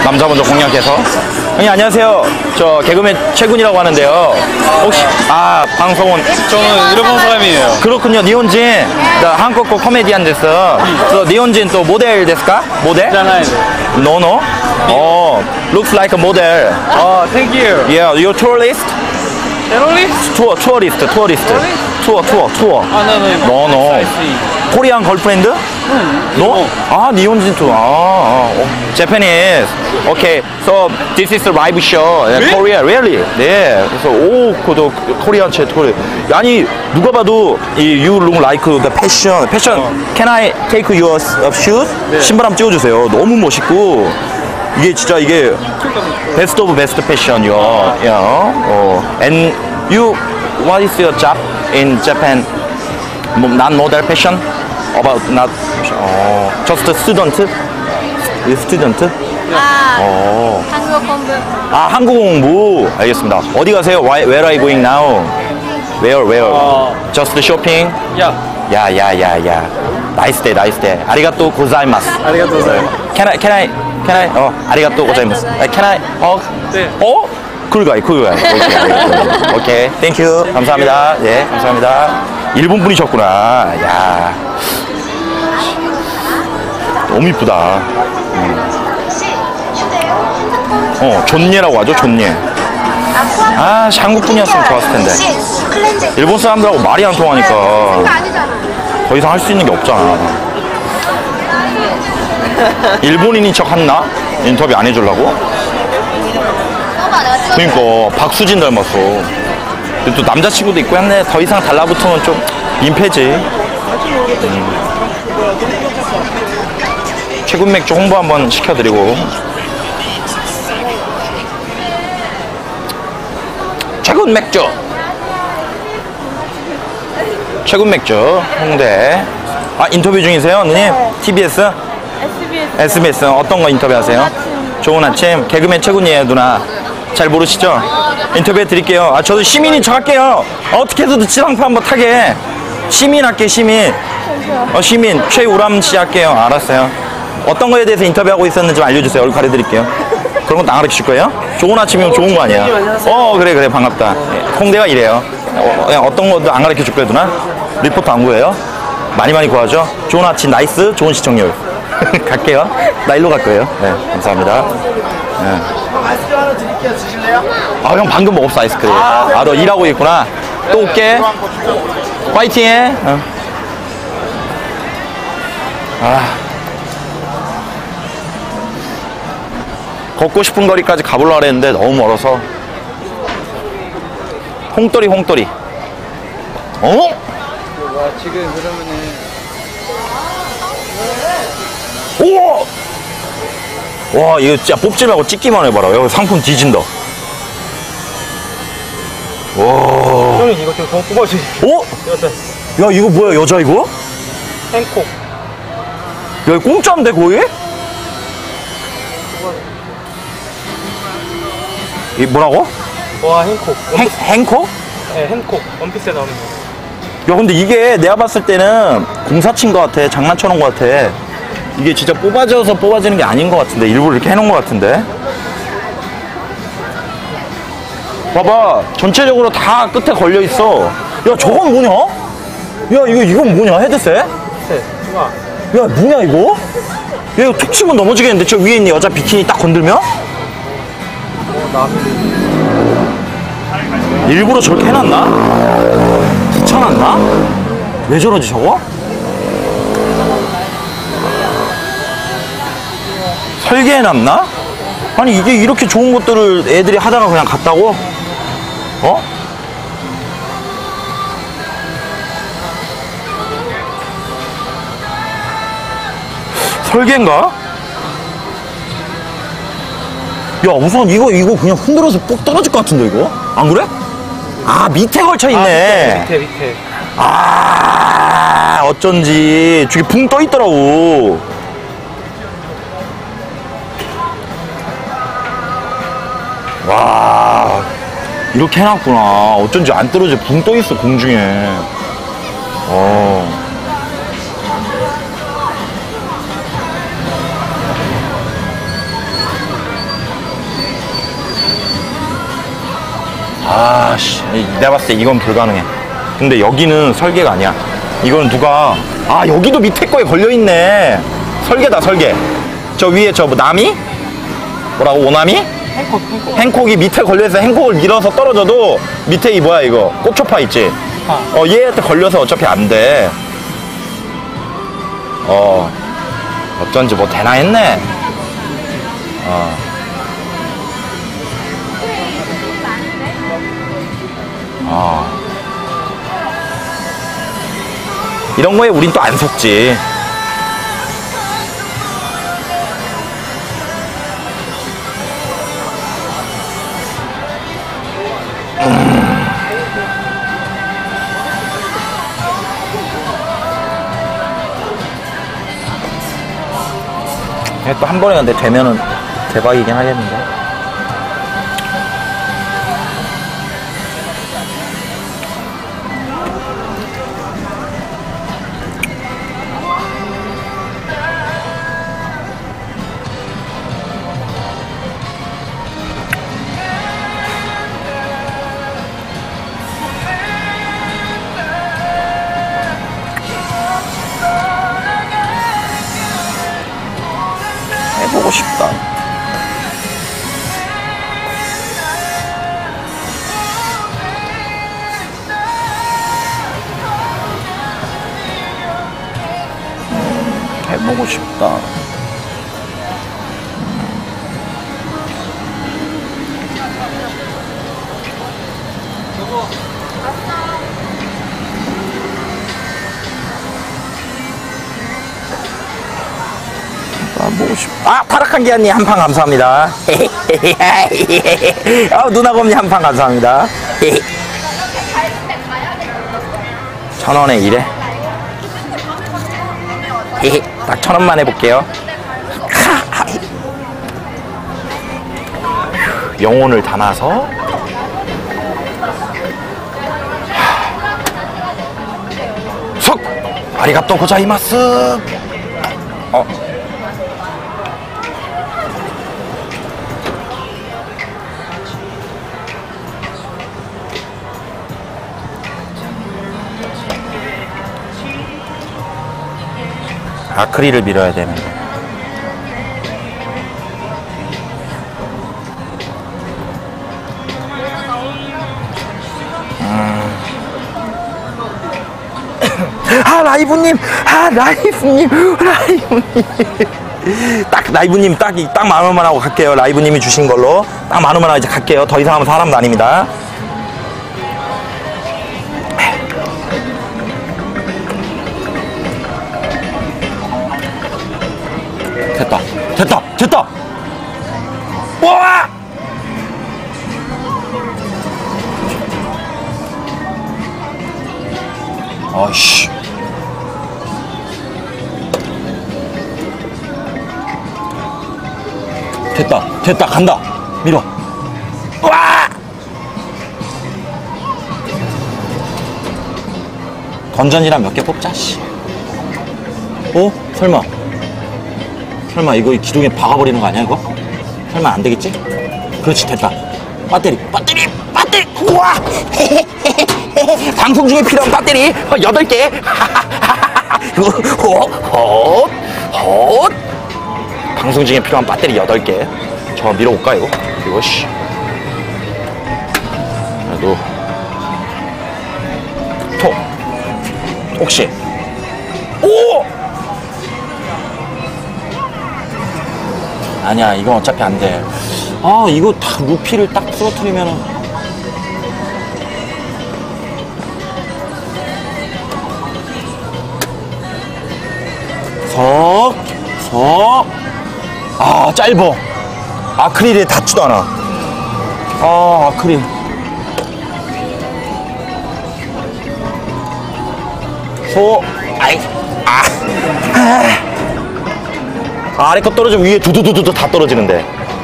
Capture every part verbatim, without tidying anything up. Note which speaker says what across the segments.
Speaker 1: 남자 먼저 공략해서. 형님 안녕하세요. 저 개그맨 최군이라고 하는데요. 혹시 아 방송은
Speaker 2: 저는 일본 사람이에요.
Speaker 1: 그렇군요. 니혼진 나 한국어 코미디언 됐어. 저 니혼진 또 모델 됐을까? 모델?
Speaker 2: 잖아요.
Speaker 1: No no. 어 looks like a model.
Speaker 2: 어, thank you.
Speaker 1: Yeah, you're tourist?
Speaker 2: 테러리스트?
Speaker 1: 투어 tourist tourist. 투어 투어 투어.
Speaker 2: 아, no, no.
Speaker 1: No no. 코리안 걸프렌드? 너? 아, 니혼진 투어. 아, 아, 어. Japanese. Okay. So this is a live show.
Speaker 2: Really?
Speaker 1: Korea, really? 네. 그래서 오, 그도 코리안 제 토리. 아니 누가 봐도 이 you look like the fashion. Fashion. Can I take your uh, shoes?
Speaker 2: 네.
Speaker 1: 신발 한번 찍어주세요. 너무 멋있고 이게 진짜 이게 best of best fashion이요. Yeah. 어. And you, what is your job in Japan? 뭐, not model fashion? About not 어, just a student? student?
Speaker 3: 아,
Speaker 1: 어.
Speaker 3: 한국 공부.
Speaker 1: 아, 한국 공부. 알겠습니다. 어디 가세요? Why, where are you going now? Where, where?
Speaker 2: 어.
Speaker 1: Just shopping?
Speaker 2: 야,
Speaker 1: 야, 야, 야, 야. Nice day, nice day. 아리가또 고자이마스.
Speaker 2: 아리가또 고자이마스.
Speaker 1: Can I, can I, can I? 어, 아리가또 고자이마스. Can I? 어?
Speaker 2: 네.
Speaker 1: 어? 쿨가이, 쿨가이. 오케이, 오케이. 땡큐. 감사합니다. 예, 감사합니다. 일본 분이셨구나. 야. 너무 이쁘다. 음. 어, 존예라고 하죠, 존예. 아, 한국 분이었으면 좋았을 텐데. 일본 사람들하고 말이 안 통하니까 더 이상 할 수 있는 게 없잖아. 일본인인 척 했나? 인터뷰 안 해주려고? 그니까 박수진 닮았어. 근데 또 남자친구도 있고 했네. 더 이상 달라붙으면 좀 민폐지. 음. 최군 맥주 홍보 한번 시켜드리고. 최군 맥주. 최군 맥주 홍대. 아 인터뷰 중이세요, 누님? 티비에스?
Speaker 3: 에스비에스.
Speaker 1: 에스비에스 어떤 거 인터뷰하세요? 좋은 아침. 개그맨 최군이에요, 누나. 잘 모르시죠? 인터뷰해 드릴게요. 아 저도 시민인 척 할게요. 어떻게 해서도 지방파 한번 타게. 시민 할게, 시민. 어 시민 최우람 씨 할게요. 알았어요. 어떤 거에 대해서 인터뷰하고 있었는지 좀 알려주세요. 얼굴 가려드릴게요. 그런 거 안 가르쳐 줄 거예요? 좋은 아침이면 좋은 거 아니야? 어 그래 그래 반갑다. 홍대가 이래요. 어, 그냥 어떤 것도 안 가르쳐 줄 거예요, 누나? 리포트 안 구해요? 많이 많이 구하죠? 좋은 아침 나이스, 좋은 시청률. 갈게요. 나 일로 갈 거예요. 네, 감사합니다. 네.
Speaker 2: 아이스크림 하나 드릴게요. 드실래요?
Speaker 1: 아, 형 방금 먹었어, 아이스크림. 아, 너 일하고 있구나. 또 올게. 파이팅 해. 어. 아. 걷고 싶은 거리까지 가보려고 했는데 너무 멀어서. 홍돌이, 홍돌이. 어?
Speaker 2: 와, 지금 그러면은.
Speaker 1: 우와! 와, 이거 진짜 뽑지 말고 찍기만 해봐라. 여기 상품 뒤진다. 와.
Speaker 2: 형님 이거 좀 더 뽑아주세요.
Speaker 1: 어? 야, 이거 뭐야, 여자 이거?
Speaker 2: 행콕.
Speaker 1: 야, 이거 공짜인데, 거의? 이 뭐라고?
Speaker 2: 와, 행콕.
Speaker 1: 행, 행콕?
Speaker 2: 네, 행콕. 원피스에 나오는 거.
Speaker 1: 야, 근데 이게 내가 봤을 때는 공사친 것 같아. 장난쳐놓은 것 같아. 이게 진짜 뽑아져서 뽑아지는 게 아닌 것 같은데. 일부러 이렇게 해놓은 것 같은데. 봐봐. 전체적으로 다 끝에 걸려있어. 야, 저건 뭐냐? 야, 이거, 이건 뭐냐? 헤드셋? 야,
Speaker 2: 네, 좋아.
Speaker 1: 뭐냐, 이거? 야, 이거 툭 치면 넘어지겠는데? 저 위에 있는 여자 비키니 딱 건들면?
Speaker 2: 어, 나비.
Speaker 1: 일부러 저렇게 해놨나? 붙여놨나? 왜 저러지, 저거? 설계해놨나? 아니 이게 이렇게 좋은 것들을 애들이 하다가 그냥 갔다고? 어? 설계인가? 야 우선 이거 이거 그냥 흔들어서 꼭 떨어질 것 같은데 이거? 안 그래? 아 밑에 걸쳐 있네.
Speaker 2: 아, 밑에, 밑에, 밑에.
Speaker 1: 아 어쩐지 저기 붕 떠 있더라고. 와 이렇게 해놨구나. 어쩐지 안 떨어져. 붕 떠 있어 공중에. 어. 아씨, 내가 봤을 때 이건 불가능해. 근데 여기는 설계가 아니야. 이거는 누가, 아, 여기도 밑에 거에 걸려있네. 설계다, 설계. 저 위에 저 뭐, 나미? 뭐라고, 오나미?
Speaker 2: 행콕, 행콕.
Speaker 1: 행콕이 밑에 걸려있어. 행콕을 밀어서 떨어져도 밑에 이 뭐야, 이거. 꽃초파 있지?
Speaker 2: 아.
Speaker 1: 어, 얘한테 걸려서 어차피 안 돼. 어, 어쩐지 뭐 되나 했네. 어. 어. 이런 거에 우린 또 안 속지. 또 한 번에 근데 되면은 대박이긴 하겠는데. 해보고 싶다. 해보고 싶다. 아, 보고 싶... 아, 타락한 기아님 한 판 감사합니다. 아, 누나곰님 한 판 감사합니다. 천 원에 이래. 딱 천 원만 해볼게요. 영혼을 담아서. 석! 아리가또 고자이마스! 어. 아크릴을 밀어야 되는데. 음. 아, 라이브님! 아, 라이브님! 라이브님! 딱, 라이브님 딱, 딱 만 원만 하고 갈게요. 라이브님이 주신 걸로. 딱 만 원만 하고 이제 갈게요. 더 이상 하면 사람도 아닙니다. 됐다, 됐다, 됐다! 와! 아이씨. 됐다, 됐다, 간다. 밀어. 와! 건전이랑 몇 개 뽑자, 씨. 어? 설마. 설마 이거 기둥에 박아버리는 거 아니야, 이거? 설마 안 되겠지? 그렇지, 됐다. 배터리, 배터리, 배터리! 우와! 방송 중에 필요한 배터리 여덟 개! 헛, 헛, 헛! 방송 중에 필요한 배터리 여덟 개. 저 밀어볼까, 이거? 이거, 씨. 그래도. 톡. 혹시. 오! 아니야, 이건 어차피 안 돼. 아, 이거 다 루피를 딱 쓰러뜨리면은. 석, 석. 아, 짧어. 아크릴에 닿지도 않아. 아, 아크릴. 소, 아이, 아. 아. 아래 거 떨어지면 위에 두두두두 다 떨어지는데.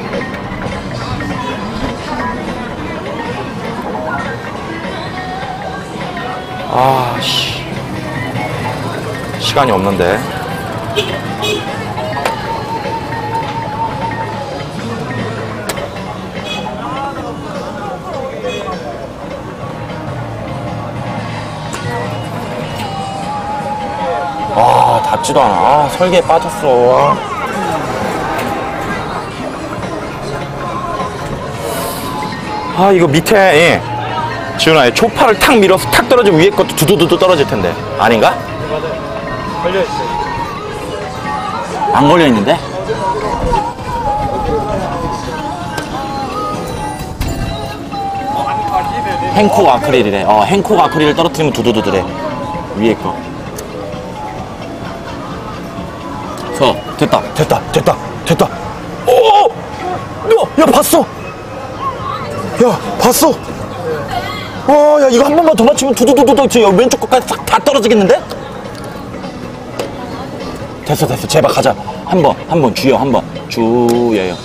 Speaker 1: 아, 씨. 시간이 없는데. 닿지도 않아. 아, 설계에 빠졌어. 아, 이거 밑에, 예. 지훈아, 초파를 탁 밀어서 탁 떨어지면 위에 것도 두두두두 떨어질 텐데. 아닌가?
Speaker 2: 맞아요. 걸려있어요.
Speaker 1: 안 걸려있는데? 행콕 아크릴이래. 어, 행콕 아크릴을 떨어뜨리면 두두두두래. 위에 거. 서, 됐다, 됐다, 됐다, 됐다. 오! 야, 야, 봤어! 야, 봤어! 와, 야, 이거 한 번만 더 맞추면 두두두두두, 저 왼쪽 것까지 싹 다 떨어지겠는데? 됐어, 됐어. 제발 가자. 한 번, 한 번, 주여, 한 번. 주여요.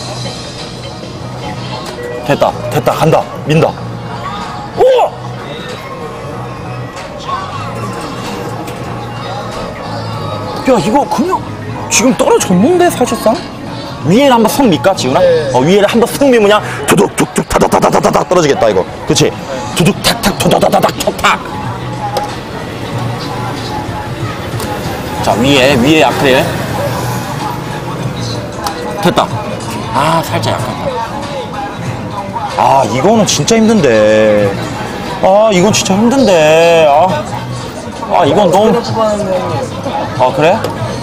Speaker 1: 됐다, 됐다, 간다, 민다. 오! 야, 이거 그냥 지금 떨어졌는데, 사실상? 위에를 한번 성 밀까, 지훈아?
Speaker 2: 네.
Speaker 1: 어, 위에를 한번 성 밀면 그냥 두둑, 툭툭, 타다다다다다닥 떨어지겠다, 이거. 그치? 두둑, 탁탁, 토다다다닥, 톡탁. 자, 위에, 위에 아크릴. 됐다. 아, 살짝 약하다. 아, 이거는 진짜 힘든데. 아, 이건 진짜 힘든데. 아, 아 이건 너무. 아, 그래?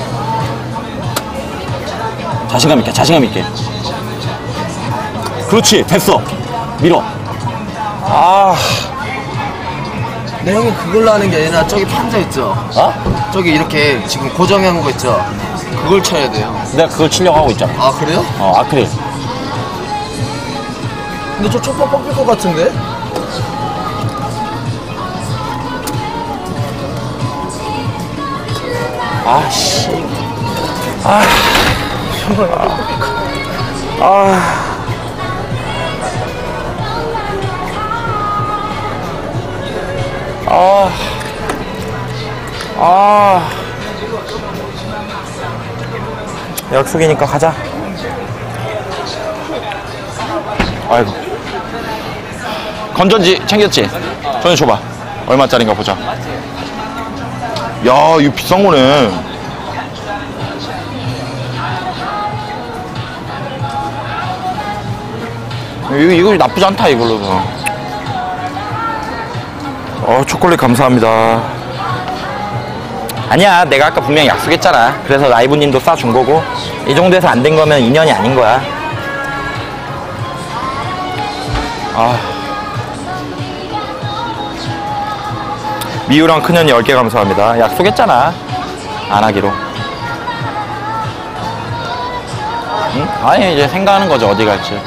Speaker 1: 자신감 있게, 자신감 있게. 그렇지, 됐어. 밀어. 아,
Speaker 4: 네, 형이 그걸로 하는 게 아니라 저기 판자 있죠?
Speaker 1: 어?
Speaker 4: 저기 이렇게 지금 고정한 거 있죠? 그걸 쳐야 돼요.
Speaker 1: 내가 그걸 치려고 하고 있잖아.
Speaker 4: 아, 그래요?
Speaker 1: 어, 아크릴.
Speaker 4: 근데 저 초파 뽑힐 것 같은데?
Speaker 1: 아, 씨. 아. 아. 아. 아. 약속이니까 가자. 아이고. 건전지 챙겼지? 전에 줘봐. 얼마짜린가 보자. 야, 이거 비싼 거네. 이거, 이거 나쁘지 않다, 이걸로. 어, 초콜릿 감사합니다. 아니야, 내가 아까 분명히 약속했잖아. 그래서 라이브님도 싸준 거고, 이 정도에서 안 된 거면 인연이 아닌 거야. 아. 미우랑 큰년이 열 개 감사합니다. 약속했잖아. 안 하기로. 응? 아니, 이제 생각하는 거죠. 어디 갈지.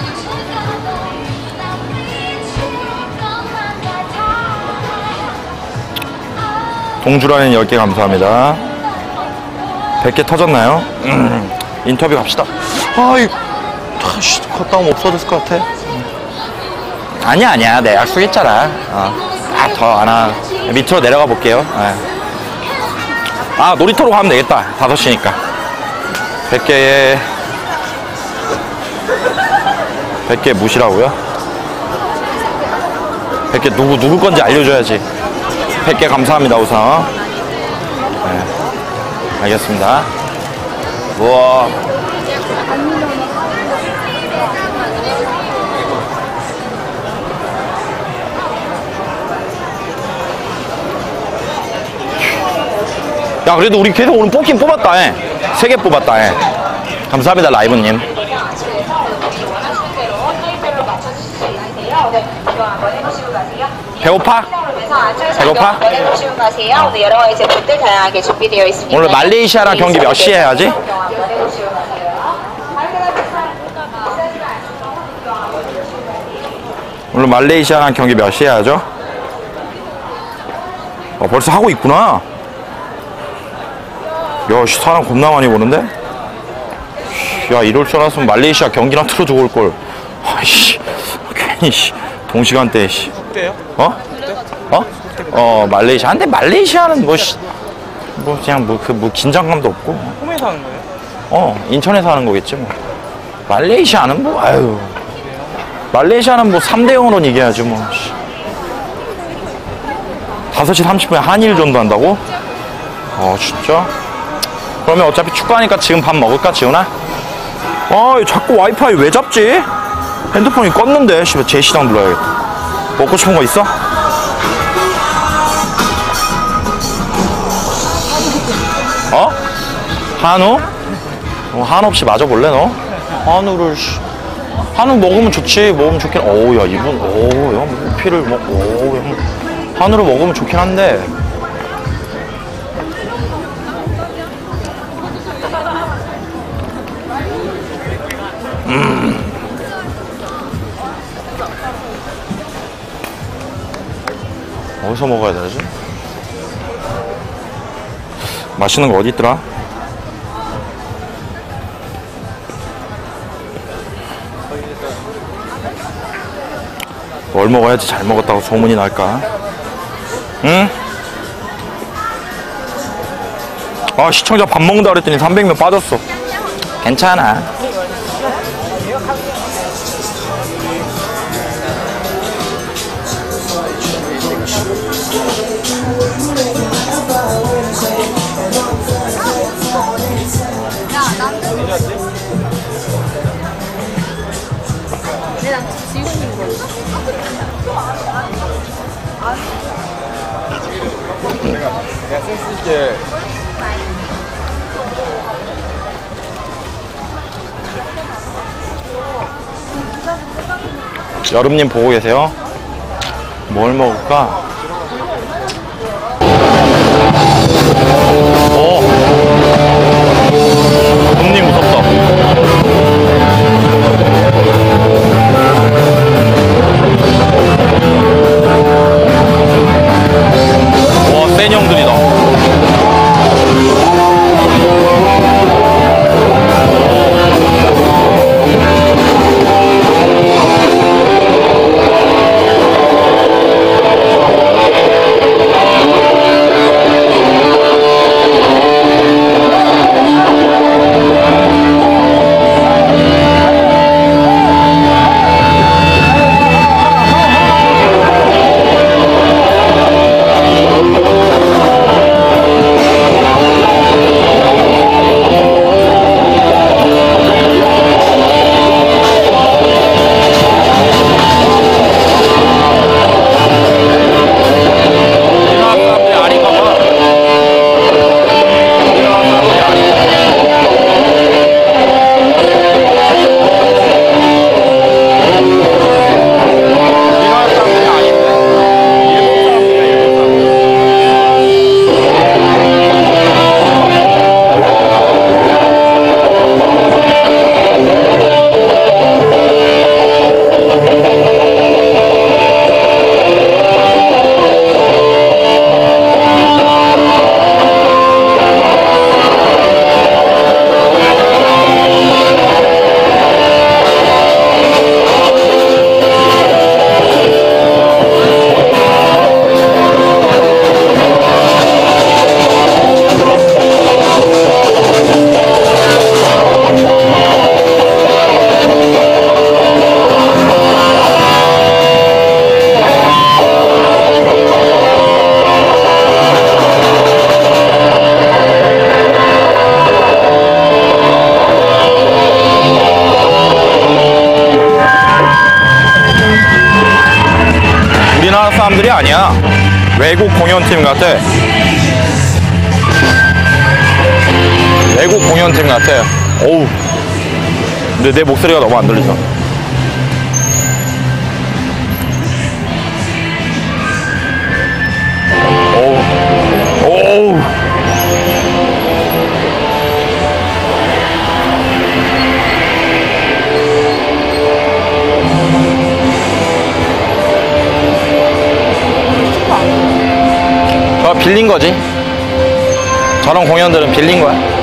Speaker 1: 동주라는 열 개 감사합니다. 백 개 터졌나요? 음, 인터뷰 갑시다. 아이, 아씨, 갔다 오면 없어졌을 것 같아. 아니야, 아니야. 내가 약속했잖아. 어. 아, 더 안 하. 밑으로 내려가 볼게요. 네. 아, 놀이터로 가면 되겠다. 다섯 시니까. 백 개에, 백 개 무시라고요? 백 개 누구, 누구 건지 알려줘야지. 백 개 감사합니다, 우선. 네. 알겠습니다. 우와. 야, 그래도 우리 계속 오늘 뽑긴 뽑았다, 예. 세 개 뽑았다, 예. 감사합니다, 라이브님. 배고파? 배고파?
Speaker 5: 오늘 여러 가지 제품들 다양하게 준비되어 있습니다.
Speaker 1: 오늘 말레이시아랑 경기 몇 시에 해야지? 오늘 말레이시아랑 경기 몇 시에 하죠? 어, 벌써 하고 있구나. 야, 씨, 사람 겁나 많이 보는데? 야, 이럴 줄 알았으면 말레이시아 경기나 틀어주고 올걸. 아이씨, 괜히, 씨, 동시간대에, 씨.
Speaker 2: 어때요?
Speaker 1: 어? 어? 어, 말레이시아. 근데 말레이시아는 뭐, 씨, 뭐, 그냥 뭐, 그, 뭐, 긴장감도 없고.
Speaker 2: 홈에서 하는 거예요?
Speaker 1: 어, 인천에서 하는 거겠지, 뭐. 말레이시아는 뭐, 아유. 말레이시아는 뭐, 삼 대 영으로 이겨야지, 뭐. 씨. 다섯 시 삼십 분에 한일전도 한다고? 어, 진짜? 그러면 어차피 축구하니까 지금 밥 먹을까, 지훈아? 아, 자꾸 와이파이 왜 잡지? 핸드폰이 껐는데, 씨발, 제시당 눌러야겠다. 먹고 싶은 거 있어? 어? 한우? 어, 한우 없이 맞아볼래, 너? 한우를, 씨. 한우 먹으면 좋지, 먹으면 좋긴, 어우, 야, 이분, 어우, 야, 뭐, 피를 먹, 어우, 야, 한우를 먹으면 좋긴 한데. 음. 어디서 먹어야 되지? 맛있는 거 어디 있더라? 뭘 먹어야지 잘 먹었다고 소문이 날까? 응? 아, 시청자 밥 먹는다 그랬더니 삼백 명 빠졌어. 괜찮아.
Speaker 3: 내 남친 지훈인 거였어?
Speaker 2: 내가 센스 있게
Speaker 1: 여름님 보고 계세요? 뭘 먹을까? 오, 봄님 무섭다. 와, 센 형들이다. 우리나라 사람들이 아니야. 외국 공연팀 같아. 외국 공연팀 같아. 어우. 근데 내 목소리가 너무 안 들리죠. 어우. 어우. 저 빌린 거지. 저런 공연들은 빌린 거야.